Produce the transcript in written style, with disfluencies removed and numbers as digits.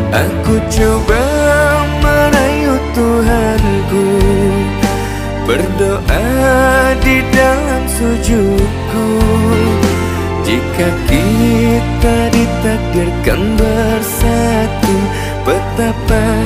Aku coba merayu Tuhanku, berdoa di dalam sujudku. Jika kita ditakdirkan bersatu, betapa